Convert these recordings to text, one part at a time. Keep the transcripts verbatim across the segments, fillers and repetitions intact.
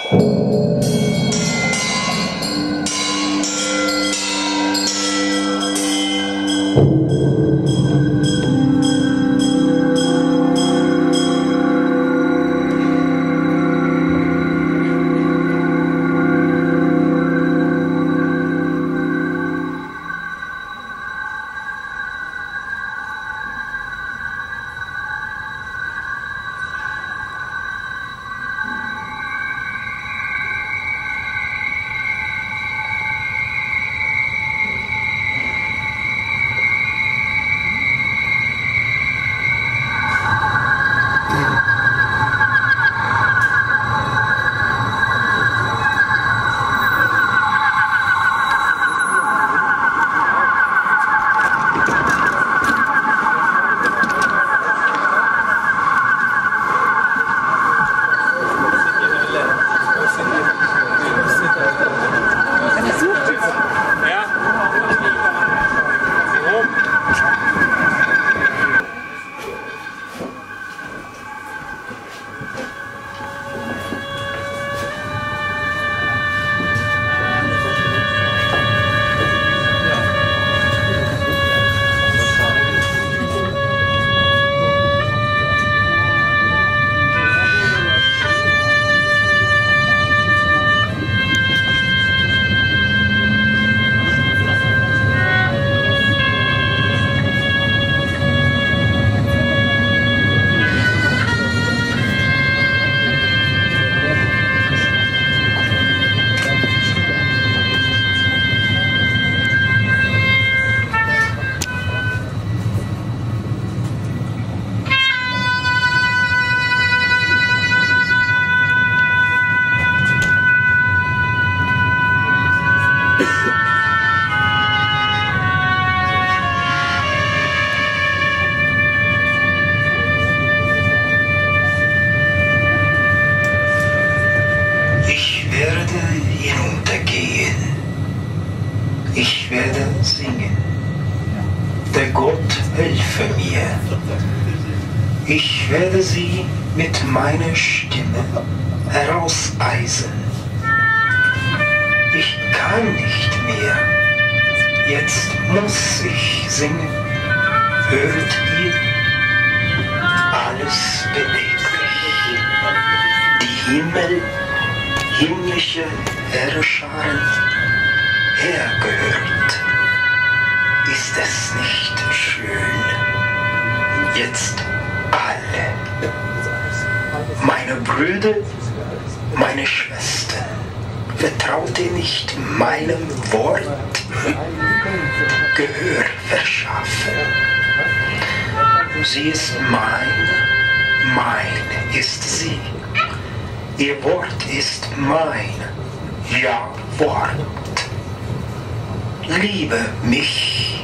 Ich werde singen. Der Gott helfe mir. Ich werde sie mit meiner Stimme herauseisen. Ich kann nicht mehr. Jetzt muss ich singen. Hört ihr? Alles beweglich. Die Himmel, himmlische Herrscharen, hergehört. Ist es nicht schön? Jetzt alle, meine Brüder, meine Schwestern, vertraut ihr nicht meinem Wort? Gehör verschaffen. Sie ist mein, mein ist sie. Ihr Wort ist mein, ja Wort. Liebe mich.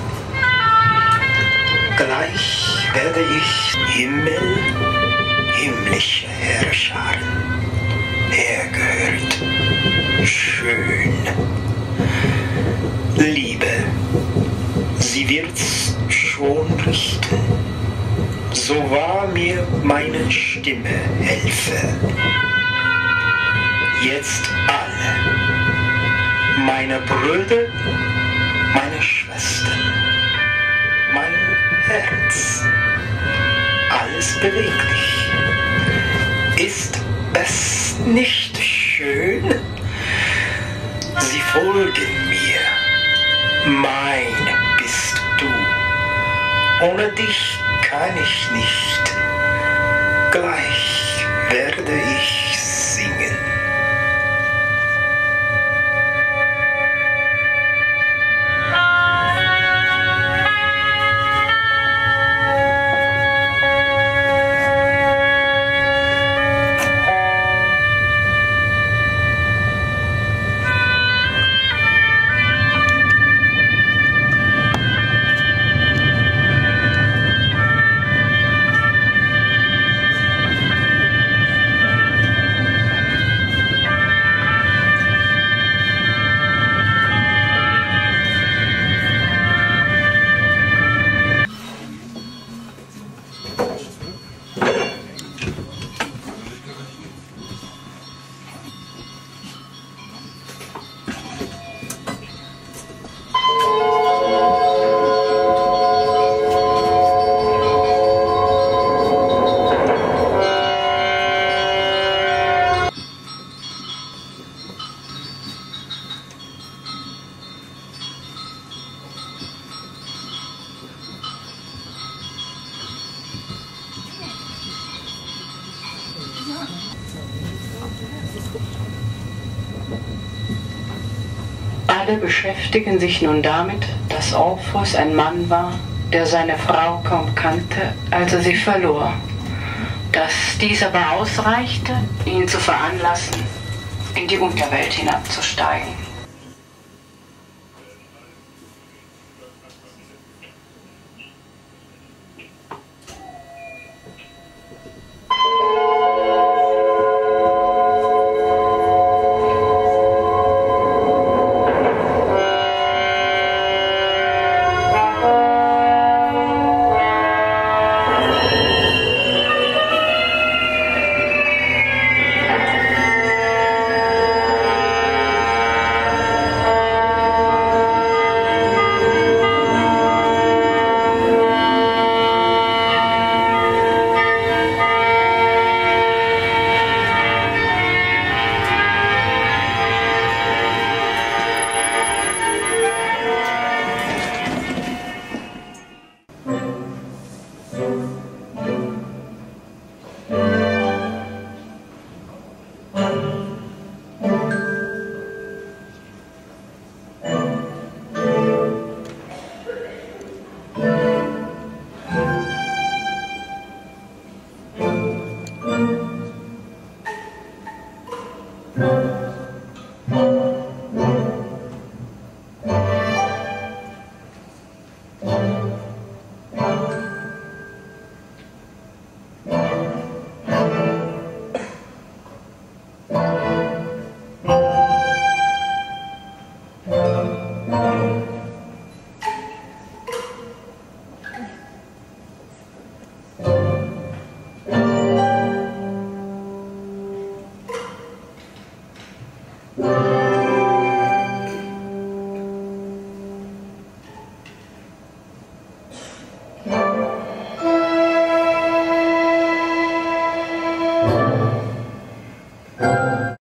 Gleich werde ich Himmel, himmlische Herrscharen, hergehört, schön. Liebe, sie wird's schon richten, so wahr mir meine Stimme helfe. Jetzt alle, meine Brüder, meine Schwestern, mein Herz, alles beweglich. Ist es nicht schön? Sie folgen mir. Mein bist du. Ohne dich kann ich nicht. Gleich werde ich singen. Alle beschäftigen sich nun damit, dass Orpheus ein Mann war, der seine Frau kaum kannte, als er sie verlor, dass dies aber ausreichte, ihn zu veranlassen, in die Unterwelt hinabzusteigen. Ja.